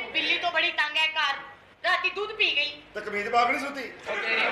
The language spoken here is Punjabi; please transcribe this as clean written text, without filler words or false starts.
ਬਿੱਲੀ ਤੋਂ ਬੜੀ ਤੰਗ ਹੈ ਘਰ ਰਾਤੀ ਦੁੱਧ ਪੀ ਗਈ ਤੇ ਕਮੀਜ਼ ਪਾ ਕੇ ਨਹੀਂ ਸੁੱਤੀ ਉਹ ਤੇਰੀ